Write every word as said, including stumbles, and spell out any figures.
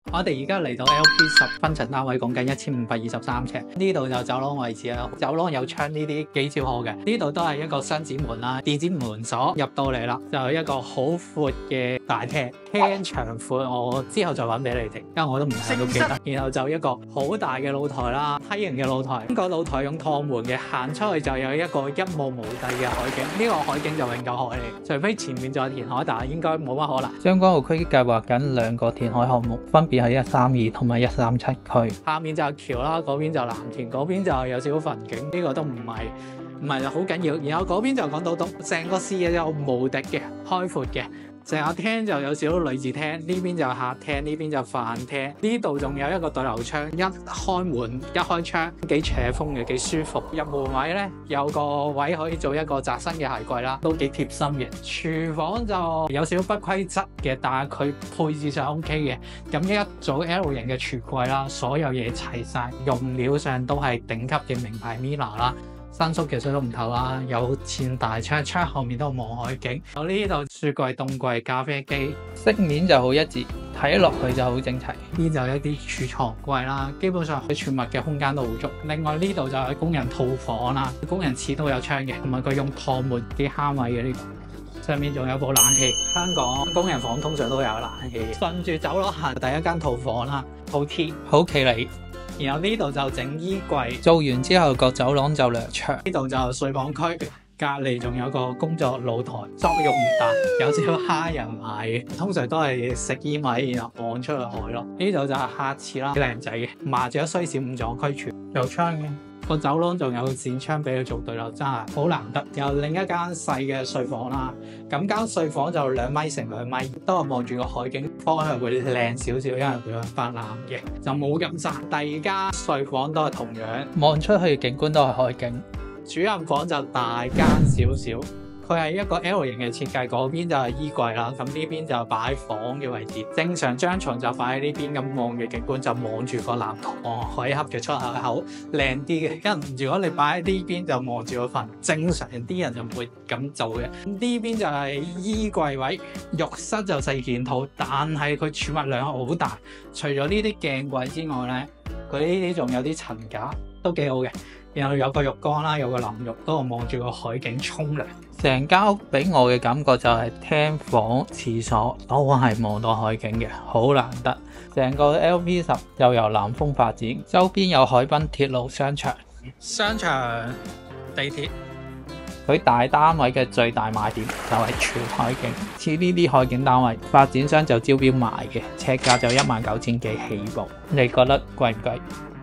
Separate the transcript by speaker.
Speaker 1: 我哋而家嚟到 L P 十分層單位，講緊一千五百二十三尺。呢度就走廊位置啦，走廊有窗呢啲幾超好嘅。呢度都係一個雙子門啦，電子門鎖入到嚟啦，就係一個好闊嘅大廳，廳長闊，我之後再揾俾你哋，因為我都唔係都記得。然後就一個好大嘅露台啦，梯形嘅露台，呢個露台用趟門嘅，行出去就有一個一望無際嘅海景。呢、這個海景就永久海嚟，除非前面仲有填海，但係應該冇乜可能。將軍澳區計劃緊兩個填海項目，分別係一三二同埋一三七區。下面就係橋啦，嗰邊就藍田，嗰邊就有少少墳景，呢、這個都唔係唔係好緊要。然後嗰邊就講到東，成個視野有無敵嘅開闊嘅。成個廳就有少少女字廳，呢邊就客廳，呢邊就飯廳。呢度仲有一個對流窗，一開門一開窗，幾斜風嘅，幾舒服。入門位呢，有個位可以做一個窄身嘅鞋櫃啦，都幾貼心嘅。廚房就有少少不規則嘅，但係佢配置上 O K 嘅。咁一組 L 型嘅櫥櫃啦，所有嘢齊晒，用料上都係頂級嘅名牌 Mina 啦。新宿嘅水龍頭啦，有前大窗，窗後面都有望海景。我呢度雪櫃、凍櫃、咖啡機，飾面就好一致，睇落去就好整齊。呢就有一啲儲藏櫃啦，基本上佢儲物嘅空間都好足。另外呢度就係工人套房啦，工人廁都有窗嘅，同埋佢用趟門幾慳位嘅呢個。上面仲有部冷氣，香港工人房通常都有冷氣。順住走廊行第一間套房啦，套 T 好企理。然後呢度就整衣櫃，做完之後個走廊就涼窗。呢度就睡房區，隔離仲有個工作露台，作用唔大，有少少蝦人買嘅。通常都係食煙位，然後望出去海咯。呢度就係客廁啦，幾靚仔嘅，麻雀雖小五臟俱全，有窗嘅。個走廊仲有扇窗俾佢做對流，真係好難得。有另一間細嘅睡房啦，咁間睡房就兩米乘兩米，都係望住個海景，方向會靚少少，因為佢係發藍嘅，就冇咁窄。第二間睡房都係同樣望出去嘅景觀都係海景。主人房就大間少少。佢係一個 L 型嘅設計，嗰邊就係衣櫃啦，咁呢邊就擺房嘅位置。正常張床就擺喺呢邊，咁望嘅景觀就望住個南塘海峽嘅出口口，靚啲嘅。因為如果你擺喺呢邊就望住個墳，正常啲人就唔會咁做嘅。呢邊就係衣櫃位，浴室就四件套，但係佢儲物量好大。除咗呢啲鏡櫃之外咧，佢呢啲仲有啲層架，都幾好嘅。然後有個浴缸啦，有個淋浴，都望住個海景沖涼。成間屋俾我嘅感覺就係廳房、廁所都係望到海景嘅，好難得。成個 L P 十又由南豐發展，周邊有海濱、鐵路、商場、商場、地鐵。佢大單位嘅最大賣點就係全海景，似呢啲海景單位，發展商就招標賣嘅，尺價就一萬九千幾起步。你覺得貴唔貴？